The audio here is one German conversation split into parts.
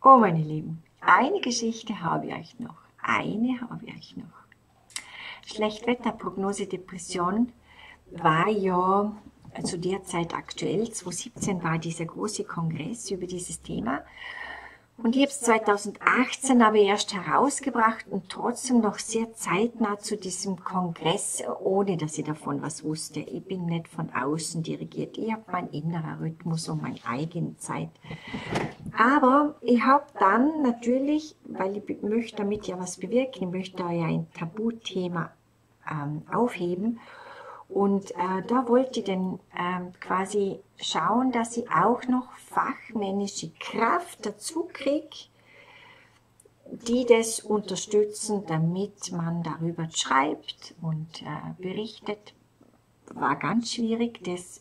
Oh, meine Lieben, eine Geschichte habe ich euch noch. Eine habe ich euch noch. Schlechtwetterprognose Depression war ja zu der Zeit aktuell. 2017 war dieser große Kongress über dieses Thema. Und ich habe es 2018 aber erst herausgebracht und trotzdem noch sehr zeitnah zu diesem Kongress, ohne dass ich davon was wusste. Ich bin nicht von außen dirigiert. Ich habe meinen inneren Rhythmus und meine eigene Zeit. Aber ich habe dann natürlich, weil ich möchte damit ja was bewirken, ich möchte da ja ein Tabuthema aufheben. Und da wollte ich dann quasi schauen, dass ich auch noch fachmännische Kraft dazu kriege, die das unterstützen, damit man darüber schreibt und berichtet. War ganz schwierig, das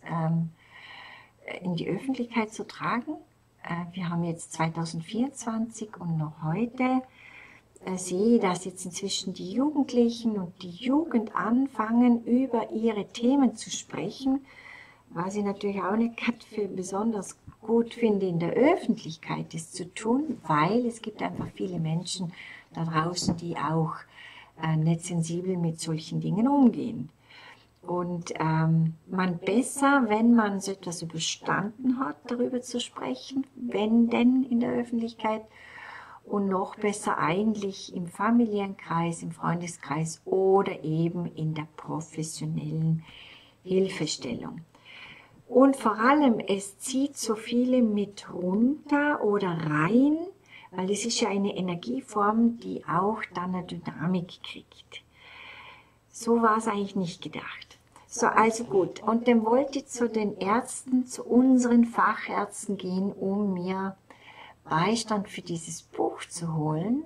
in die Öffentlichkeit zu tragen. Wir haben jetzt 2024 und noch heute sehe, dass jetzt inzwischen die Jugendlichen und die Jugend anfangen, über ihre Themen zu sprechen, was ich natürlich auch nicht für besonders gut finde, in der Öffentlichkeit das zu tun, weil es gibt einfach viele Menschen da draußen, die auch nicht sensibel mit solchen Dingen umgehen. Und man besser, wenn man so etwas überstanden hat, darüber zu sprechen, wenn denn in der Öffentlichkeit, und noch besser eigentlich im Familienkreis, im Freundeskreis oder eben in der professionellen Hilfestellung. Und vor allem, es zieht so viele mit runter oder rein, weil es ist ja eine Energieform, die auch dann eine Dynamik kriegt. So war es eigentlich nicht gedacht. So, also gut. Und dann wollte ich zu den Ärzten, zu unseren Fachärzten gehen, um mir Beistand für dieses Buch zu holen,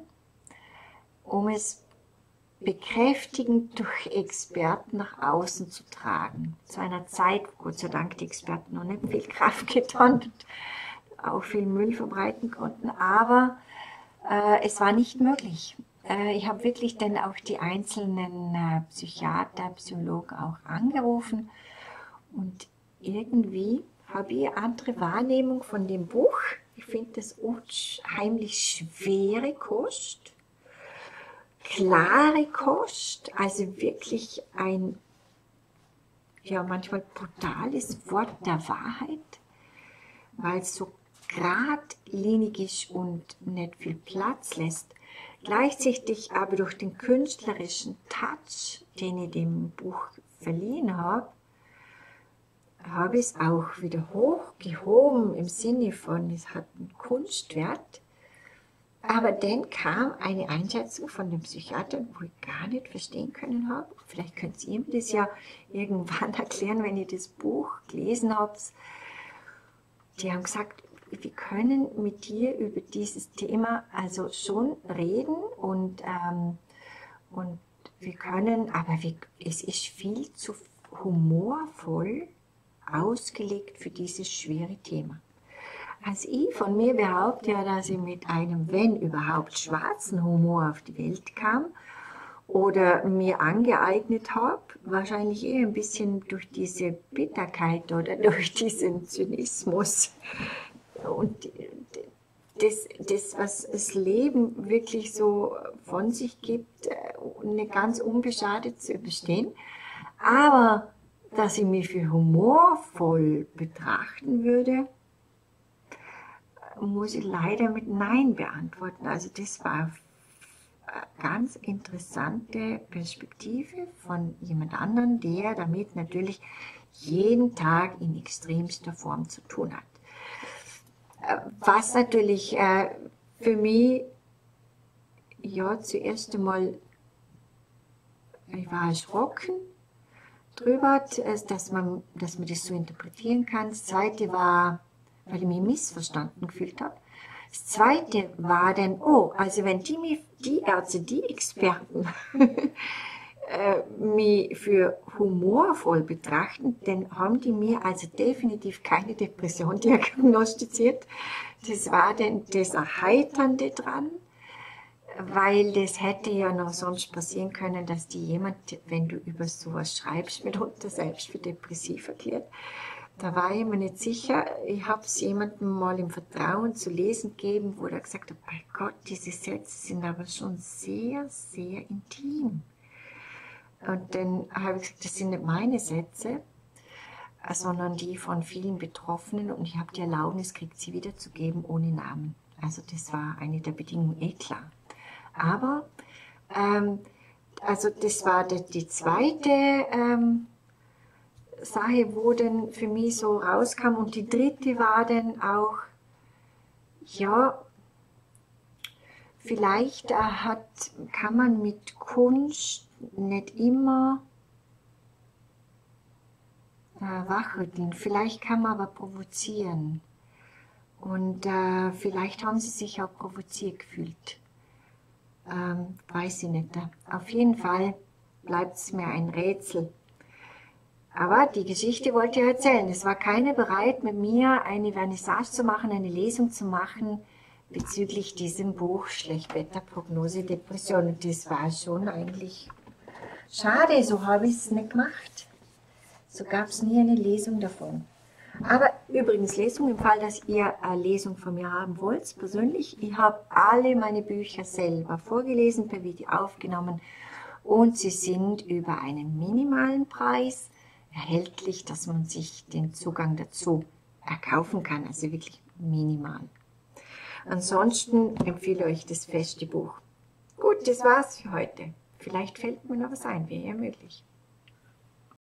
um es bekräftigend durch Experten nach außen zu tragen. Zu einer Zeit, wo Gott sei Dank die Experten noch nicht viel Kraft getan und auch viel Müll verbreiten konnten, aber es war nicht möglich. Ich habe wirklich dann auch die einzelnen Psychiater, Psychologen auch angerufen und irgendwie habe ich eine andere Wahrnehmung von dem Buch. Ich finde das unheimlich schwere Kost, klare Kost, also wirklich ein, ja manchmal brutales Wort der Wahrheit, weil es so geradlinig ist und nicht viel Platz lässt. Gleichzeitig aber durch den künstlerischen Touch, den ich dem Buch verliehen habe, habe ich es auch wieder hochgehoben im Sinne von, es hat einen Kunstwert. Aber dann kam eine Einschätzung von dem Psychiater, wo ich gar nicht verstehen können habe. Vielleicht könnt ihr mir das ja irgendwann erklären, wenn ihr das Buch gelesen habt. Die haben gesagt, wir können mit dir über dieses Thema also schon reden und wir können, aber es ist viel zu humorvoll ausgelegt für dieses schwere Thema. Also ich von mir behaupte ja, dass ich mit einem, wenn überhaupt, schwarzen Humor auf die Welt kam oder mir angeeignet habe, wahrscheinlich eher ein bisschen durch diese Bitterkeit oder durch diesen Zynismus und das, was das Leben wirklich so von sich gibt, nicht ganz unbeschadet zu überstehen, aber dass ich mich für humorvoll betrachten würde, muss ich leider mit Nein beantworten. Also das war eine ganz interessante Perspektive von jemand anderem, der damit natürlich jeden Tag in extremster Form zu tun hat. Was natürlich für mich, ja, zuerst einmal, ich war erschrocken drüber, dass man das so interpretieren kann. Das zweite war, weil ich mich missverstanden gefühlt habe. Das zweite war dann, oh, also wenn die Ärzte, die Experten mich für humorvoll betrachten, dann haben die mir also definitiv keine Depression diagnostiziert. Das war dann das Erheiternde dran, weil das hätte ja noch sonst passieren können, dass die jemand, wenn du über sowas schreibst, mitunter selbst für depressiv erklärt. Da war ich mir nicht sicher. Ich habe es jemandem mal im Vertrauen zu lesen gegeben, wo er gesagt hat, bei Gott, diese Sätze sind aber schon sehr, sehr intim. Und dann habe ich gesagt, das sind nicht meine Sätze, sondern die von vielen Betroffenen, und ich habe die Erlaubnis gekriegt, sie wiederzugeben ohne Namen. Also das war eine der Bedingungen, klar. Aber, also das war die zweite Sache, wo dann für mich so rauskam, und die dritte war dann auch, ja, vielleicht kann man mit Kunst nicht immer wachrütteln, vielleicht kann man aber provozieren. Und vielleicht haben sie sich auch provoziert gefühlt. Weiß ich nicht. Auf jeden Fall bleibt es mir ein Rätsel. Aber die Geschichte wollte ich erzählen. Es war keiner bereit, mit mir eine Vernissage zu machen, eine Lesung zu machen bezüglich diesem Buch Schlechtwetterprognose, Depression. Und das war schon eigentlich schade, so habe ich es nicht gemacht. So gab es nie eine Lesung davon. Aber übrigens, Lesung im Fall, dass ihr eine Lesung von mir haben wollt, persönlich. Ich habe alle meine Bücher selber vorgelesen, per Video aufgenommen, und sie sind über einen minimalen Preis erhältlich, dass man sich den Zugang dazu erkaufen kann, also wirklich minimal. Ansonsten empfehle ich euch das feste Buch. Gut, das war's für heute. Vielleicht fällt mir noch was ein, wäre ja möglich.